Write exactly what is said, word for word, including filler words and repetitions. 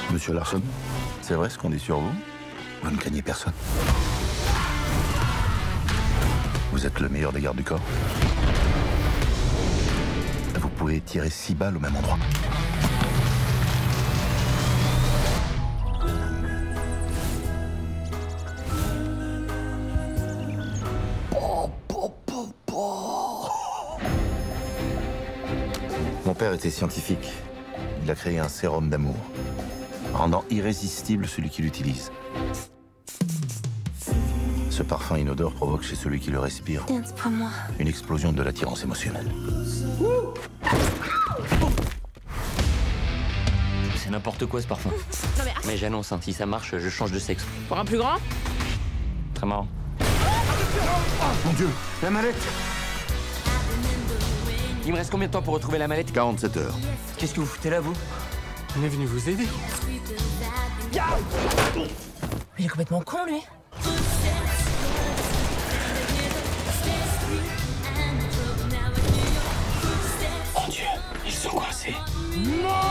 Monsieur Larson, c'est vrai ce qu'on dit sur vous? Vous ne craignez personne. Vous êtes le meilleur des gardes du corps. Vous pouvez tirer six balles au même endroit. Mon père était scientifique. Il a créé un sérum d'amour, rendant irrésistible celui qui l'utilise. Ce parfum inodore provoque chez celui qui le respire C'est pas moi. une explosion de l'attirance émotionnelle. C'est n'importe quoi ce parfum. Non mais... Mais j'annonce, hein, si ça marche, je change de sexe. Pour un plus grand? Très marrant. Mon Dieu, la mallette! Il me reste combien de temps pour retrouver la mallette? quarante-sept heures. Qu'est-ce que vous foutez là, vous? On est venu vous aider. Il est complètement con, lui. Mon Dieu, ils sont coincés. Non!